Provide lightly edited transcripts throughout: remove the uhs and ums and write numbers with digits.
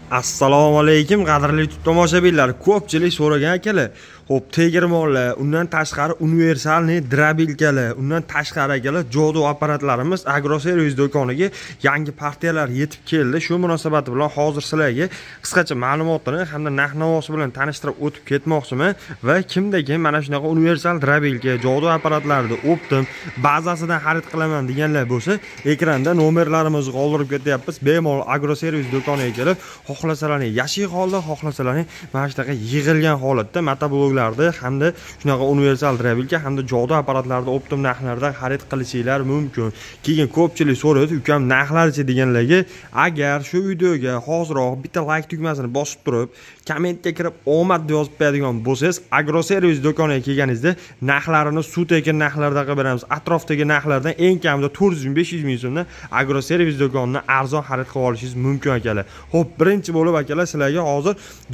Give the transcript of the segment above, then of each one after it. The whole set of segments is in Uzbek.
Assalomu alaykum qadrli tomoshabinlar. Ko'pchilik so'ragan akalar. Xo'p, tegirmonlar, undan tashqari universalniy drabilkalar, undan tashqari akalar jodu apparatlarimiz Agroservis do'koniga yangi partiyalar yetib keldi. Shu munosabat bilan hozir sizlarga qisqacha ma'lumotlarni hamda narx-navosi bilan tanishtirib o'tib ketmoqchiman va kimdagi mana shunaqa universal drabilka, jodu apparatlarni optim bazasidan xarid qilaman deganlar bo'lsa, ekranda nomerlarimizni qoldirib ketyapmiz. Bemalol Agroservis do'koniga kelib, xohlasalarni yashiy holda, xohlasalarni mana shunaqa yig'ilgan holatda motobloglarda hamda shunaqa universal drabilka hamda jodu apparatlarni optim narxlarda xarid qilishinglar mumkin. Keyin ko'pchilik so'raydi, ukam narxlarchi deganlarga, agar shu videoga hoziroq bitta like tugmasini bosib turib, kommentga kirib omad deb yozib qo'yadigan bo'lsangiz, Agroservis do'koniga kelganingizda narxlarini suv tekin narxlarda qilib beramiz. Atrofdagi narxlardan eng kamida 400-500 ming so'mdan Agroservis do'konidan arzon xarid qilib olishingiz mumkin akalar. Xo'p, birinchi bo'lib akalar sizlarga hozir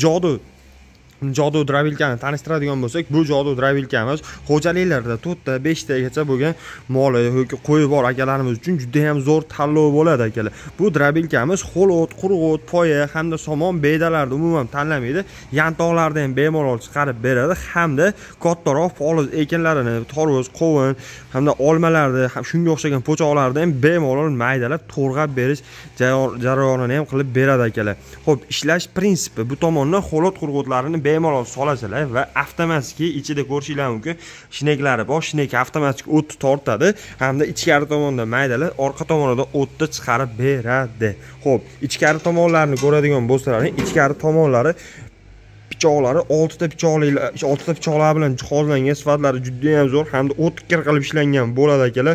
jodu drabilkani tanishtiradigan bo'lsak, bu jodu drabilkamiz xo'jaliklarda 4 ta 5 tagacha bo'lgan moli yoki qo'yi bor akalarimiz uchun juda ham zo'r tanlov bo'ladi akalar. Bu drabilkamiz ho'l-o't, quruq o't, poya hamda somon bedalarni umuman tanlamaydi. Yantoqlarni ham bemalol chiqarib beradi hamda kattaroq poliz ekinlarini, tarvuz, qovun hamda olmalarni, shunga o'xshagan po'choqlarni ham bemalol maydalab to'rg'ab berish jarayonini ham qilib beradi akalar. Xo'p, ishlash prinsipi bu tomondan ho'l-o't, quruq o'tlarini bemalol solasizlar va avtomatik ichida ko'rishinglar mumkin. Shneklari bor, shnek avtomatik o'tni tortadi hamda ichkari tomonda maydalab, orqa tomonida o'tni chiqarib beradi. Xo'p, ichkari tomonlarini ko'radigan bo'lsalaring, ichkari tomonlari pichoqlari 6 ta pichoqlar bilan jihozlangan, sifatlari juda ham zo'r hamda o'tkir qilib ishlangan bo'ladi akalar.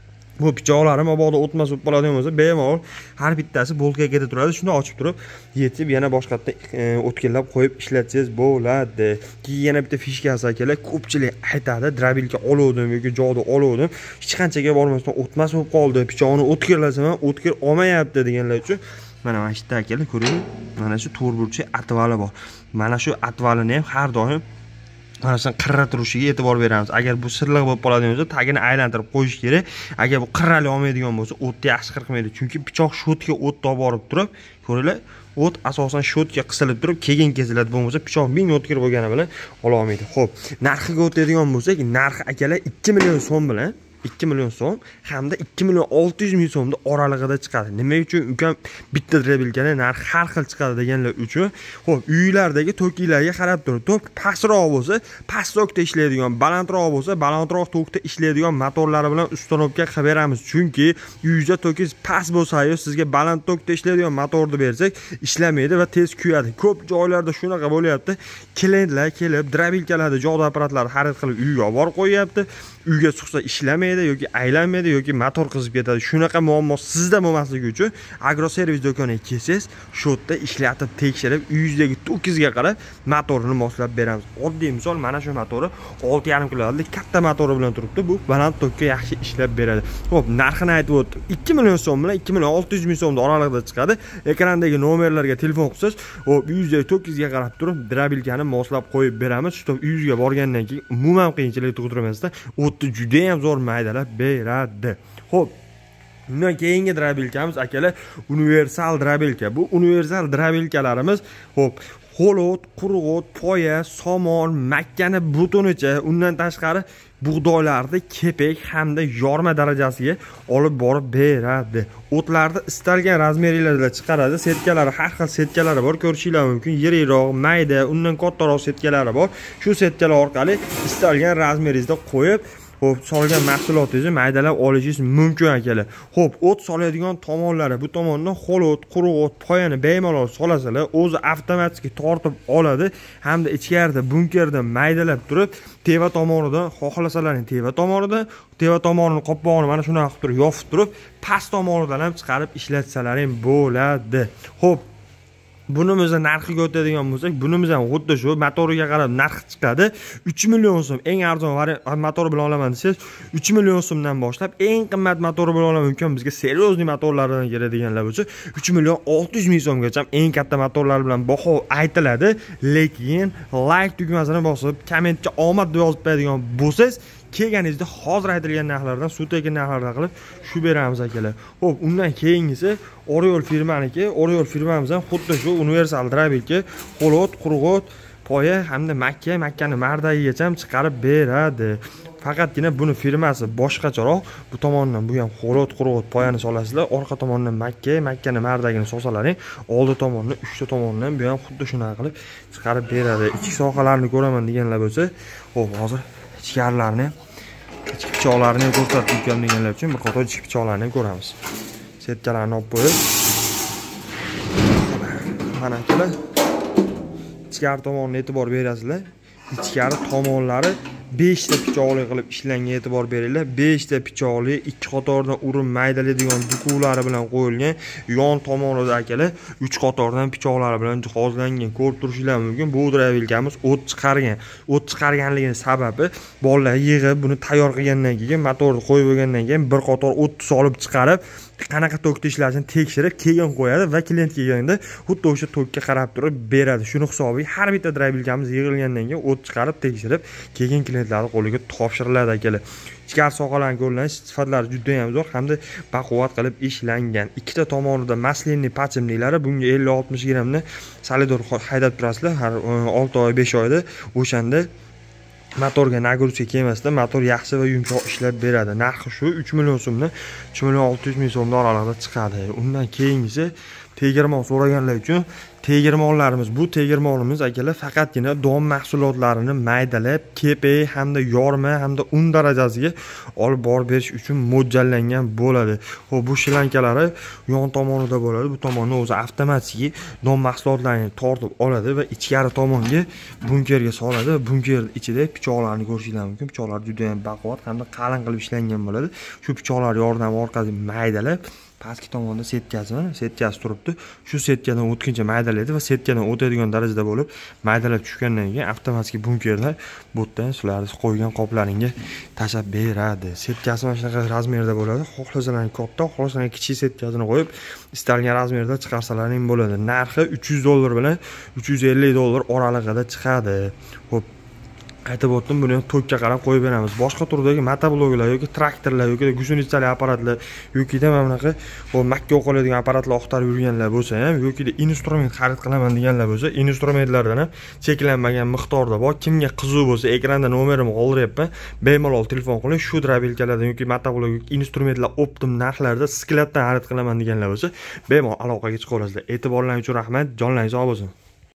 Bu pichoqlari mabodo o'tmas bo'lib qoladigan bo'lsa, bemalol har bittasi bolkaga turadi. Shuni ochib turib, yetib yana boshqatda o'tkirlab qo'yib ishlatsangiz bo'ladi. Keyin yana bitta fishkasi akalar, ko'pchilik aytadi, drabilka oluvdim yoki jodu oluvdim, hech qanchaga bormasdan o'tmas bo'lib qoldi, pichoqni o'tkirlasam ham o'tkir olmayapti deganlar uchun mana shu yerda akalar ko'ring, mana shu to'rtburchak atvali bor. Mana shu atvalini ham har doim mana shunday qirra turishiga e'tibor beramiz. Agar bu sirliq bo'lib qoladigan bo'lsa, tagini aylantirib qo'yish kerak. Agar bu qirrali olmaydigan bo'lsa, o'tni yaxshi qirqmaydi. Chunki pichoq shotga o't olib borib turib, ko'ringlar, o't asosan shotga qisilib turib, keyin kesiladi. Bo'lmasa pichoq ming o'tkir bo'lgani bilan ola olmaydi. Xo'p, narxiga o'tadigan bo'lsak, narxi akalar 2 million so'm bilan 2 million so'm hamda 2 million 600 ming so'mda oralig'ida chiqadi. Nima uchun? Ukam bitta drabilkani narxi har xil chiqadi deganlar uchun. Xo'p, uylardagi toklarga qarab turib, tok pastroq bo'lsa, past tokda ishlaydigan, balandroq bo'lsa, balandroq tokda ishlaydigan motorlari bilan uстановка qilib beramiz. Chunki uyingizda tokingiz past bo'lsa-yu, sizga baland tokda ishlaydigan motorni bersak, ishlamaydi va tez kuyadi. Ko'p joylarda shunaqa bo'lyapti. Klientlar kelib, drabilkalarni, jodu apparatlarini xarid qilib uyga olib borib qo'yapti. Uyga chiqsa ishlamaydi yoki aylanmaydi yoki motor qizib ketadi. Shunaqa muammo sizda bo'lmasligi uchun Agroservis do'koniga kelsangiz, shu yerda ishlatib, tekshirib, uyingizdagi tokingizga qarab motorini moslab beramiz. Oddiy misol, mana shu motori 6,5 kilovatlik katta motori bilan turibdi. Bu baland tokka yaxshi ishlab beradi. Xo'p, narxini aytib o'tdim. 2 million so'm bilan 2 million 600 ming so'mda oralig'ida chiqadi. Ekrandagi nomerlarga telefon qilsangiz, uyingizdagi tokingizga qarab turib, drabilkani moslab qo'yib beramiz. Shu uyingizga borgandan keyin umuman qiyinchilik tug'dirmasdan juda ham zo'r maydalab beradi. Xo'p, undan keyingi drabilkamiz akalar universal drabilka. Bu universal drabilkalarimiz xo'p, ho'l-o't, quruq o't, poya, somon, makkani butunicha, undan tashqari bug'doylarni kepak hamda yorma darajasiga olib borib beradi. O'tlarni istalgan razmerlarda chiqaradi. Setkalari har xil setkalari bor, ko'rishinglar mumkin. Yirikroq, mayda, undan kattaroq setkalari bor. Shu setkalar orqali istalgan razmeringizda qo'yib xo'p, solgan mahsulotingizni maydalab olishingiz mumkin akalar. Xo'p, o't soladigan tomonlari, bu tomondan ho'l o't, quruq o't, poyani bemalol solasizlar, o'zi avtomatik tortib oladi hamda ichkarida bunkerda maydalab turib, teva tomonidan xohlasalarning teva tomonini qopqog'ini mana shunaqa qilib turib yopib turib, past tomonidan ham chiqarib ishlatsalaring bo'ladi. Xo'p, bunimizni narxiga o'tadigan bo'lsak, bunimiz ham xuddi shu motoriga qarab narxi chiqadi. 3 million so'm eng arzon motor bilan olaman desangiz, 3 million so'mdan boshlab eng qimmat motori bilan olaman mumkin. Bizga seriozli motorlardan keladiganlar bo'lsa, 3 million 600 ming so'mgacha eng katta motorlar bilan baho aytiladi. Lekin like tugmasini bosib, kommentga omad deb yozib qo'yadigan bo'lsangiz, kelganingizda hozir aytilgan narxlardan, suv tekin narxlardan qilib shu beramiz akalar. Xo'p, undan keyingisi Oriol firmaniki. Oriol firmamiz ham xuddi shu universal drabilka, qo'lot, qurg'ot, poya hamda makkani mardagigacha ham chiqarib beradi. Faqatgina buni firmasi boshqacharoq. Bu tomondan bu ham qo'lot, qurg'ot, poyani solasizlar, orqa tomondan makkani mardagini solsalaring, oldi tomondan, uchta tomondan bu ham xuddi shunaqa qilib chiqarib beradi. Ichki sohalarni ko'raman deganlar bo'lsa, xo'p, hozir ichkarilarni, ichki pichoqlarni ko'rsatib o'tgan deganlar uchun bir qator ichki pichoqlarni ko'ramiz. Setkalarni olib qo'yib, mana akalar, ichkari tomonga e'tibor berasizlar. Ichkari tomonlari 5 ta pichoqli qilib ishlangan, e'tibor beringlar. 5 ta pichoqli, ikki qatordan urin maydalaydigan dukulari bilan qo'yilgan. Yon tomonida akalar 3 qatordan pichoqlari bilan jihozlangan. Ko'rib turishingiz mumkin. Bu drabilkamiz o't chiqargan. O't chiqarganligining sababi bolalar yig'ib buni tayyor qilgandan keyin, motorni qo'yib bo'lgandan keyin bir qator o't solib chiqarib, qanaqa tokda ishlashini tekshirib keyin qo'yadi va klient kelganda xuddi o'sha tokka qarab turib beradi. Shuni hisobiga har bitta drabilkamiz yig'ilgandan keyin o't chiqarib tekshirib keyin klientlarning qo'liga topshiriladi akalar. Ichkari sohalarni ko'rlanish sifatlari juda ham zo'r hamda baquvvat qilib ishlangan. Ikkita tomonida maslinli pachimliklari, bunga 50-60 grammni solidor haydab turasizlar har 6 oy 5 oyda. O'shanda motorga nagruska kelmasdan motor yaxshi va yumshoq ishlab beradi. Narxi shu 3 million so'mdan 3 million 600 ming so'm oralig'ida chiqadi. Undan keyingisi tegirmon so'raganlar uchun tegirmonlarimiz. Bu tegirmonimiz akalar faqatgina don mahsulotlarini maydalab, kepi hamda yorma hamda un darajasiga olib borib berish uchun mo'ljallangan bo'ladi. Xo'p, bu shlankalari yon tomonida bo'ladi. Bu tomonni o'zi avtomatik don mahsulotlarini tortib oladi va ichkari tomonga bunkerga soladi. Bunker ichida pichoqlarni ko'rishingiz mumkin. Pichoqlar juda ham baquvvat hamda qalin qilib ishlangan bo'ladi. Shu pichoqlar yordami orqali maydalab, pastki tomonda setkasi turibdi. Shu setkadan o'tkincha maydalaydi va setkadan o'tadigan darajada bo'lib, maydalab tushgandan keyin avtomatik bunkerlar bu yerdan sizlarni qo'ygan qoplaringga tashab beradi. Setkasi mana shunaqa razmerda bo'ladi. Xohlasangiz katta, xohlasangiz kichik setkasini qo'yib, istalgan razmerda chiqarsalaring bo'ladi. Narxi $300 bilan $350 oralig'ida chiqadi. Xo'p, aytib o'tdim, buni tokka qarab qo'yib beramiz. Boshqa turdagi motobloglar yoki traktorlar yoki gusunistali apparatlar yoki mana bunaqa makka o'qiladigan apparatlar oqtarib yurganlar bo'lsa ham yoki instrument xarid qilaman deganlar bo'lsa, instrumentlardan ham cheklanmagan miqdorda bor. Kimga qiziq bo'lsa, ekranda nomerimni qoldiryapman. Bemalol telefon qiling. Shu drabilkalardan yoki motoblog yoki instrumentlar optim narxlarda skladdan xarid qilaman deganlar bo'lsa, bemalol aloqaga chiqa olasizlar. E'tiborlaringiz uchun rahmat. Jonlaringiz sog' bo'lsin.